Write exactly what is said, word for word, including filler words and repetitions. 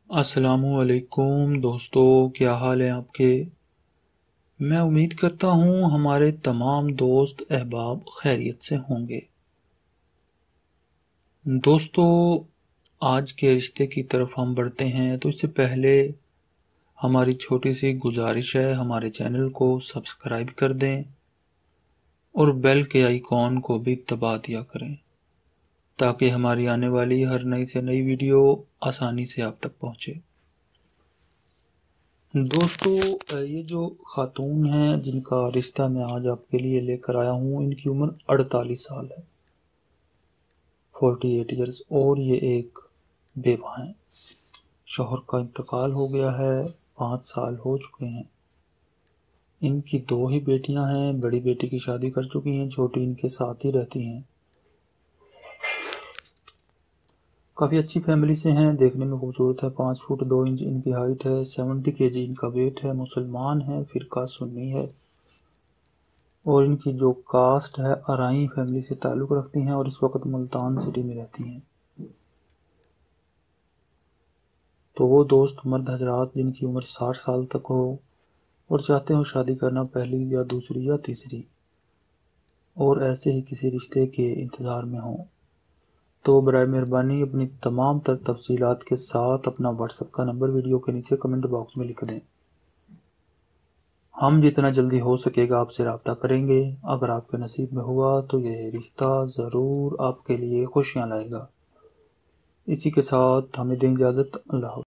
السلام علیکم دوستو، کیا حال ہے آپ کے؟ میں امید کرتا ہوں ہمارے تمام دوست احباب خیریت سے ہوں گے۔ دوستو، آج کے رشتے کی طرف ہم بڑھتے ہیں تو اس سے پہلے ہماری چھوٹی سی گزارش ہے، ہمارے چینل کو سبسکرائب کر دیں اور بیل کے آئیکن کو بھی دبا دیا کریں تاکہ ہماری آنے والی ہر نئی سے نئی ویڈیو آسانی سے آپ تک پہنچے۔ دوستو، یہ جو خاتون ہیں جن کا رشتہ میں آج آپ کے لیے لے کر آیا ہوں، ان کی عمر اڑتالیس سال ہے، فورٹی ایٹ ایئرس، اور یہ ایک بیوہ ہیں۔ شوہر کا انتقال ہو گیا ہے، پانچ سال ہو چکے ہیں۔ ان کی دو ہی بیٹیاں ہیں، بڑی بیٹی کی شادی کر چکی ہیں، چھوٹی ان کے ساتھ ہی رہتی ہیں۔ کافی اچھی فیملی سے ہیں، دیکھنے میں خوبصورت ہے، پانچ فٹ دو انچ ان کی ہائٹ ہے، سیونٹی کے جی ان کا ویٹ ہے، مسلمان ہے، فرقہ سنی ہے، اور ان کی جو کاسٹ ہے ارائیں فیملی سے تعلق رکھتی ہیں اور اس وقت ملتان سٹی میں رہتی ہیں۔ تو وہ دوست مرد حضرات جن کی عمر ساٹھ سال تک ہو اور چاہتے ہو شادی کرنا پہلی یا دوسری یا تیسری، اور ایسے ہی کسی رشتے کے انتظار میں ہوں، تو برائے مہربانی اپنی تمام تر تفصیلات کے ساتھ اپنا واٹس ایپ کا نمبر ویڈیو کے نیچے کمنٹ باکس میں لکھ دیں۔ ہم جتنا جلدی ہو سکے گا آپ سے رابطہ کریں گے۔ اگر آپ کے نصیب میں ہوا تو یہ رشتہ ضرور آپ کے لیے خوشیاں لائے گا۔ اسی کے ساتھ ہمیں دیں اجازت۔ اللہ حافظ۔